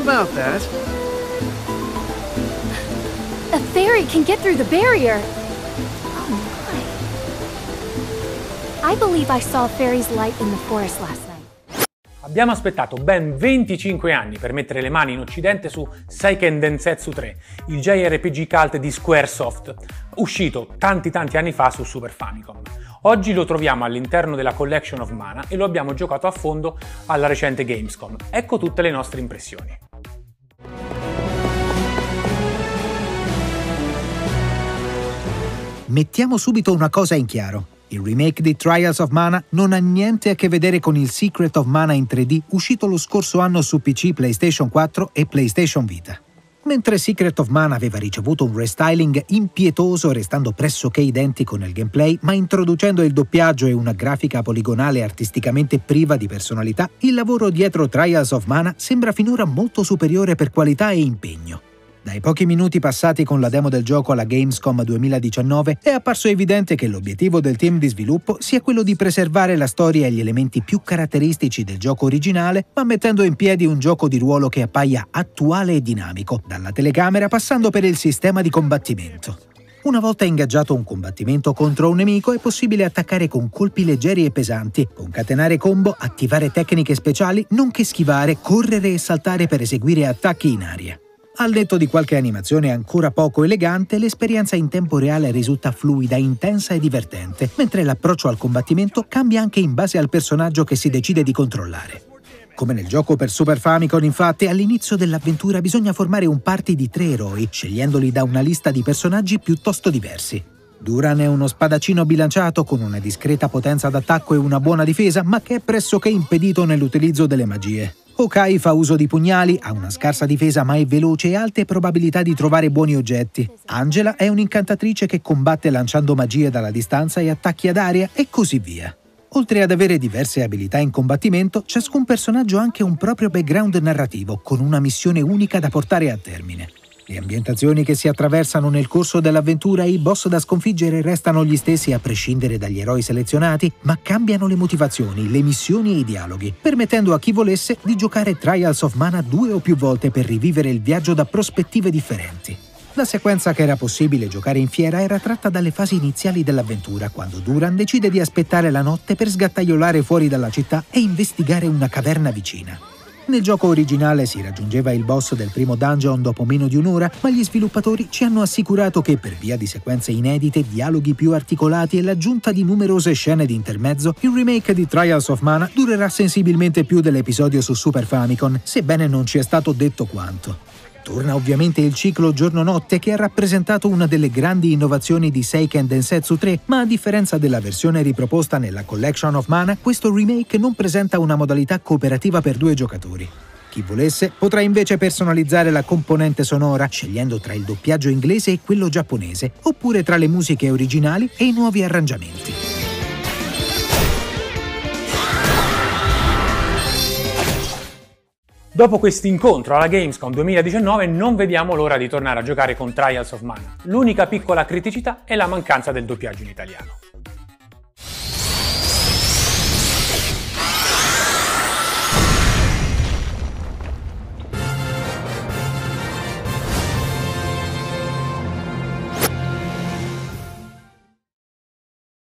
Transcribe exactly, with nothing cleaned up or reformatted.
about that. A fairy can get through the barrier. Oh my. I believe I saw a fairy's light in the forest last night. Abbiamo aspettato ben venticinque anni per mettere le mani in occidente su Seiken Densetsu tre, il J R P G cult di Squaresoft, uscito tanti tanti anni fa su Super Famicom. Oggi lo troviamo all'interno della Collection of Mana e lo abbiamo giocato a fondo alla recente Gamescom. Ecco tutte le nostre impressioni. Mettiamo subito una cosa in chiaro. Il remake di Trials of Mana non ha niente a che vedere con il Secret of Mana in tre D uscito lo scorso anno su P C, PlayStation quattro e PlayStation Vita. Mentre Secret of Mana aveva ricevuto un restyling impietoso restando pressoché identico nel gameplay, ma introducendo il doppiaggio e una grafica poligonale artisticamente priva di personalità, il lavoro dietro Trials of Mana sembra finora molto superiore per qualità e impegno. Dai pochi minuti passati con la demo del gioco alla Gamescom duemiladiciannove è apparso evidente che l'obiettivo del team di sviluppo sia quello di preservare la storia e gli elementi più caratteristici del gioco originale, ma mettendo in piedi un gioco di ruolo che appaia attuale e dinamico, dalla telecamera passando per il sistema di combattimento. Una volta ingaggiato un combattimento contro un nemico è possibile attaccare con colpi leggeri e pesanti, concatenare combo, attivare tecniche speciali, nonché schivare, correre e saltare per eseguire attacchi in aria. Al netto di qualche animazione ancora poco elegante, l'esperienza in tempo reale risulta fluida, intensa e divertente, mentre l'approccio al combattimento cambia anche in base al personaggio che si decide di controllare. Come nel gioco per Super Famicom, infatti, all'inizio dell'avventura bisogna formare un party di tre eroi, scegliendoli da una lista di personaggi piuttosto diversi. Duran è uno spadaccino bilanciato con una discreta potenza d'attacco e una buona difesa, ma che è pressoché impedito nell'utilizzo delle magie. Hawkeye fa uso di pugnali, ha una scarsa difesa ma è veloce e alte probabilità di trovare buoni oggetti. Angela è un'incantatrice che combatte lanciando magie dalla distanza e attacchi ad aria e così via. Oltre ad avere diverse abilità in combattimento, ciascun personaggio ha anche un proprio background narrativo, con una missione unica da portare a termine. Le ambientazioni che si attraversano nel corso dell'avventura e i boss da sconfiggere restano gli stessi a prescindere dagli eroi selezionati, ma cambiano le motivazioni, le missioni e i dialoghi, permettendo a chi volesse di giocare Trials of Mana due o più volte per rivivere il viaggio da prospettive differenti. La sequenza che era possibile giocare in fiera era tratta dalle fasi iniziali dell'avventura, quando Duran decide di aspettare la notte per sgattaiolare fuori dalla città e investigare una caverna vicina. Nel gioco originale si raggiungeva il boss del primo dungeon dopo meno di un'ora, ma gli sviluppatori ci hanno assicurato che per via di sequenze inedite, dialoghi più articolati e l'aggiunta di numerose scene di intermezzo, il remake di Trials of Mana durerà sensibilmente più dell'episodio su Super Famicom, sebbene non ci è stato detto quanto. Torna ovviamente il ciclo giorno-notte che ha rappresentato una delle grandi innovazioni di Seiken Densetsu tre, ma a differenza della versione riproposta nella Collection of Mana, questo remake non presenta una modalità cooperativa per due giocatori. Chi volesse potrà invece personalizzare la componente sonora scegliendo tra il doppiaggio inglese e quello giapponese, oppure tra le musiche originali e i nuovi arrangiamenti. Dopo questo incontro alla Gamescom duemiladiciannove non vediamo l'ora di tornare a giocare con Trials of Mana. L'unica piccola criticità è la mancanza del doppiaggio in italiano.